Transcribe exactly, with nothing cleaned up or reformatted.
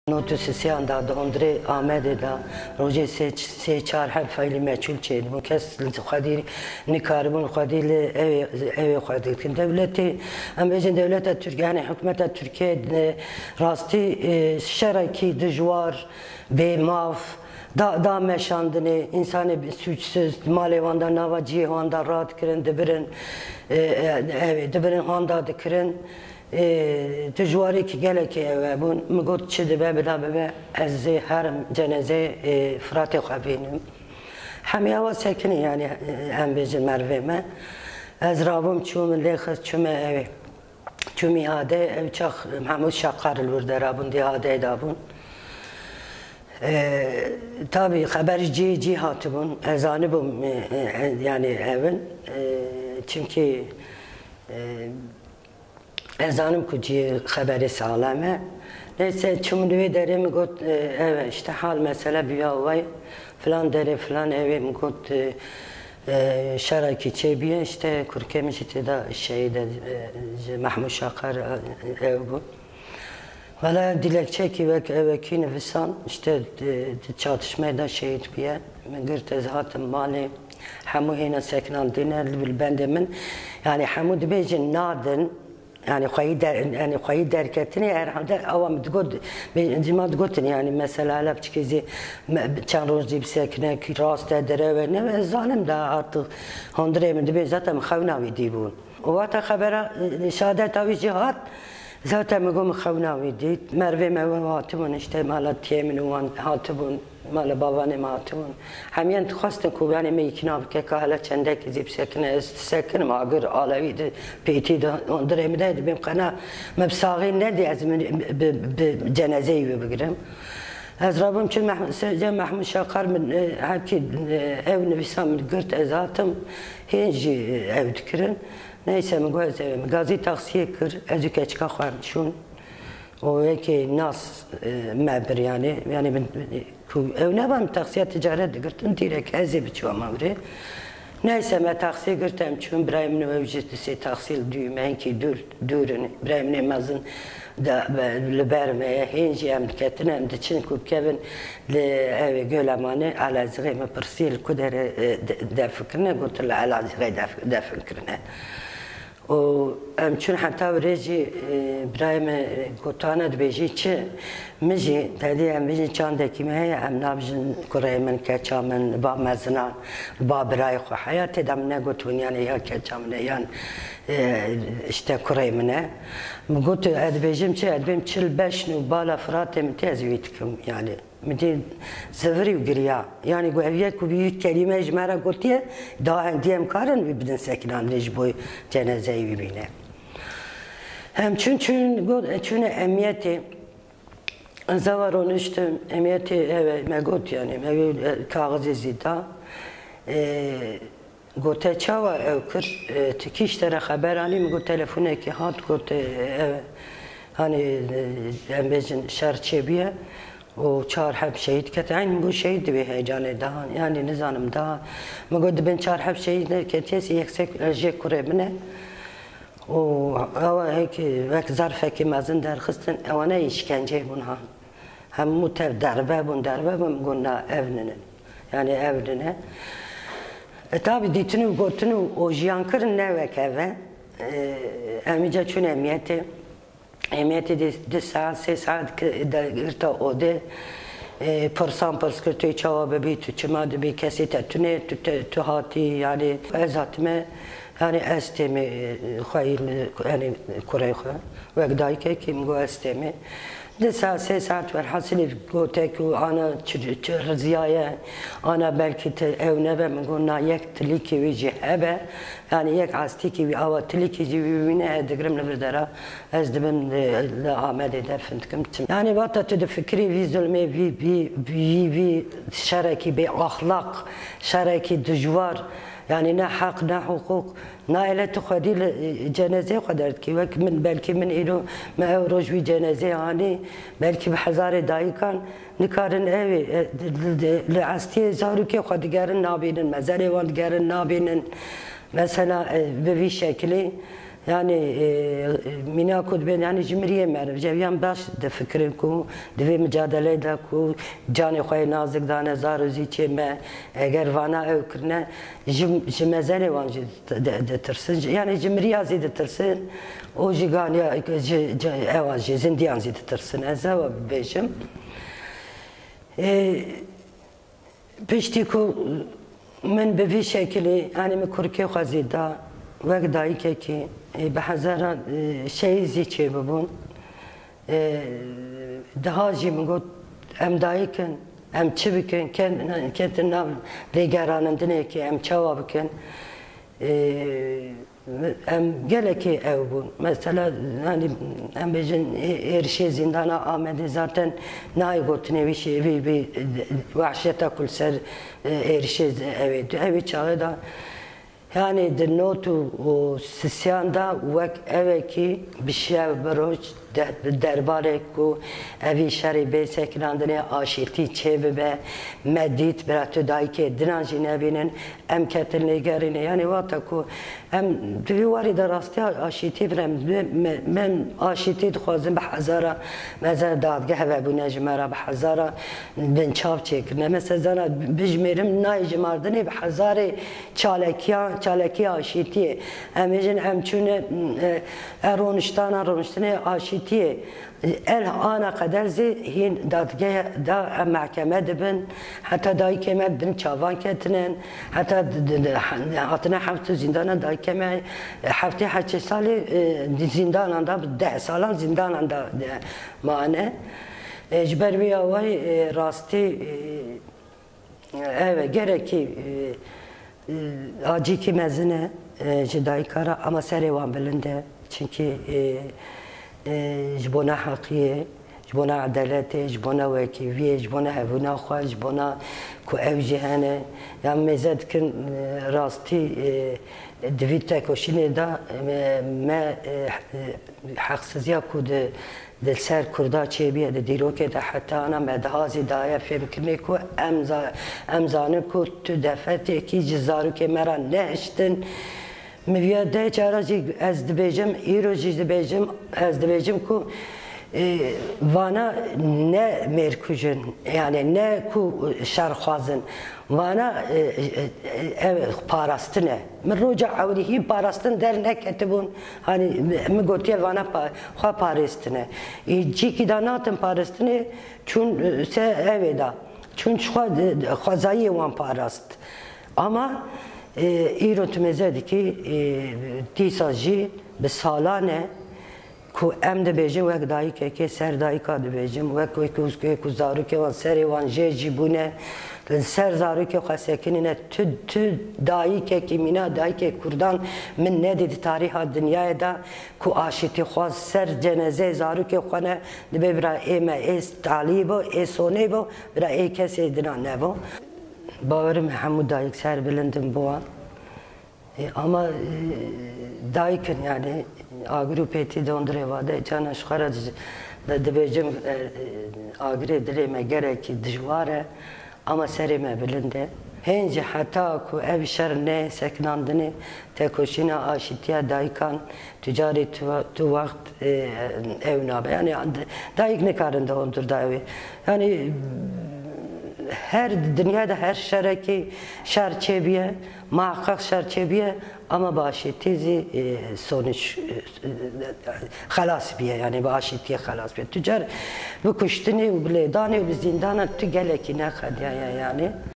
نوتوس سیان دا دندری آمده دا روزی سه سه چهار حرف فعلی مچول چید مکس خودی نکاربون خودی ل اي اي خودی کن دولتی ام بجن دولت ترکیه یعنی حکومت ترکیه راستی شرکی دجوار به ماف دا دا meşandını insanı suçsuz malevanda nava cihanda rahat kirin dibirin evet dibirin handa dikirin تجواری که گله که بون میگفت چه دبه بلا ببه از هرم جنازه فرات خوابینم همه آواز سکنی یعنی هم بیجن مروه من از رابم چوم لیخست چوم اوی چومی هاده او چاق محمود شاقار الورده رابون دی هاده دابون tabi haber ci ci hatibun ezanı bu yani evin çünkü ezanım kuci haberi sağlame neyse çumluğu derim got evet işte hal mesela bir vay falan deri falan evim got şaraki çebiye işte kurkemiş işte da şeyde Mahmud Şakar ev bu. Valla dilekçe ki veki nefesan işte çatışmaya da şehit bir yer. Gırt ezhatım mali hamu hina seknan diner bil bendemin yani hamu dibecin nadin yani khoyi der yani khoyi derketini herhalde avam tgod cima tgodin yani mesela laf çıkızi çan roz dib sekne ki rast edere ve ne zalim da artık hondre mi dibe zaten khavna vi dibun o vata habera şahadet avi cihat zaten میگم خونا ویدید مروه موه هاتمون işte مالا تیمن وان هاتمون مالا بابان هاتمون همین خواستن کو yani می کناب که که حالا چنده که زیب سکنه سکنه ما اگر آلوی ده پیتی ده اندر امیده ده بیم قنا مبساقی ندی از من به جنازه ای بگیرم از رابم چون محمود شاقر من هکی ev نویسام من گرت از هاتم هنجی ev دکرن neyse mi göz gazi taksiye kır ezük eçka xarşun o ki nas mebir yani yani ben ev ne var taksiye ticaret girtin direkt ezi biço amri neyse me taksiye girtem çün İbrahim'in mevcudisi taksil düğmen ki dur durun İbrahim'in mazın da liberme hinci emketin hem de çin kubkevin le ev gölemane alazgı me persil kudere de fikrine gutla alazgı de fikrine و چون حتی ورزی برای من گوتانه دبیجی چه میجی تدی ام بیجی چند کی میه ام نابجن کره من کچا من با مزنان با برای خو حیات دم نگوتون یعنی یا کچا من یان işte kure منه مگوت ادبیجیم چه ادبیم چل beş نو بالا فراتم تزویتکم yani مدين زفري وقريا يعني قو أبيات كو بيوت كلمة جمارة قلتيه دا عندي مكارن وبدن ساكنان ليش بوي جنازة يبينه هم چون چون قول چون أميتي زوارون اشتم أميتي ما قلت يعني ما كاغذ زيدا قلت چاوا أوكر تكيش ترى خبراني مقول تلفونه كي هات قلت hani em bejin şerçe biye o çar hep şehit ketin bu şehit bir heyecanı daha yani nizanım daha mugod ben çar hep şehit ne ketiyesi yüksek je kurebine o hava heki vek zarfe ki mazın derxistin evana işkence bunha hem mutev darbe bun darbe bun gonna evninin yani evnine e tabi ditini gotunu o jiyankırın ne vek eve emice çün emniyeti emniyeti de saat se saat da irta ode پرسان پرس که توی چواب بی تو چما دبی کسی تتونه تو تو هاتی یعنی از هاتمه یعنی استمی خواهی یعنی کره خواه وقتی که کی میگو استمی ده ساعت سه ساعت ور حاصلی گوته که آنا چه رزیایه آنا بلکه اونه به میگو نه یک تلیکی ویجی هبه yani یک عستی کی وی آوا تلیکی جی وی نه دگرم نبردارا از دبن لآمد درفند کم yani vata tu de fikri vi zulme vi vi vi vi şereki be ahlak şereki dijvar yani ne hak ne hukuk ne ile tukhadi cenaze kadar ki ve min belki min ilo ma avruj vi cenaze hani belki bir hazar daikan nikarın evi le asti zaruki khadigarın nabinin mezari van digarın nabinin mesela به وی شکلی yani mina kod ben yani cimriye mer ceviyan baş de fikrim ku de mücadele da ku canı xoy nazik da nazar uziçe me eğer vana ökrne jimezene vancı de tırsın yani cimriye zide tırsın o jigania evancı zindiyan zide tırsın ezava beşim pişti ku من به شکلی آنی مکرکی خزیده وقت دایی که کی به هزاران شیزی چه ببون دهاجی میگوت ام دایی کن ام چی بکن کن کن نام دیگرانندنه که ام چوا بکن ام گله کی او بون مثلا yani ام بجن her şey zindana آمده zaten نای گوت نویشی وی وی وحشتا کل سر her şey evet evet çağı da yani de notu o sisyanda vek eveki bir şey baroç derbare ku evi şeri be seklandine aşiti çevbe medit beratı dayke dinanji nebinin em ketilne gerine yani vata ku em divari da rastya aşiti brem men aşiti xwazim be hazara mezar dadgah ve bu necmara be hazara ben çav çekne mesela zana bijmerim nay cimardine be hazare çalekiya çalekiya aşiti emejin emçune eroniştan eroniştine aşiti el ana kadar zihin dadgah da mahkeme dibin hatta dahi keme bin çavan ketinen hatta hatına hafta zindana dahi keme hafta haçı sali zindananda de salan zindananda mane ecber bir avay rasti evet gereki acı ki mezine cidai kara ama serevan bilinde çünkü جبونا حقیه جبونا عدالته جبونا وکیویه جبونا هفونا خواه جبونا کو او جهانه یعنی مزد کن راستی دوید تکوشینه دا ما حقسزیا کو دل سر کردا چه بیه ده دیروکه ده حتی انا مدهازی دایه فهم کنه کو امزانه کو تو دفته کی جزارو که مرا نهشتن می‌ویاده چرایی از دبیجم ایروزی دبیجم از دبیجم کو وانا نه مرکوجن yani ne ku şarxazın وانا parastine من رجع عودي parastın dernek etibun hani mi gotiye vana pa parastine ci ki danatın parastine çun se eveda çun xazayı wan parast ama ایرو تمزدی که تیساجی به سالانه کو ام ده بیجم وک دایی که که سر دایی که ده بیجم وک وک وک کو زارو که وان سری وان جی بونه سر زارو که خسکنینه تو تو دایی که که مینا دایی که کردان من ندید تاریخ دنیای دا کو آشتی خواست سر جنازه زارو که خانه ده برا ایمه ایس طالبو ایسونه بو برا ای کسی دنان نبو باورم همو دایک سر بلندم بوا ama dayıkın yani agrupeti dondure vade cana şkara da debecim agre dileme gerek dijvare ama serime bilinde hence hatta ku ev şer ne seknandını tekoşina aşitiya dayıkan ticari tu vakt evnabe yani dayık ne karında ondur dayı yani her dünyada her şereki şerçebiye, muhakkak şerçebiye ama başetizi sonuç halas biye yani başetiye halas biye. Tüccar bu kuştuni u bledani u zindana tu geleki ne kadya yani.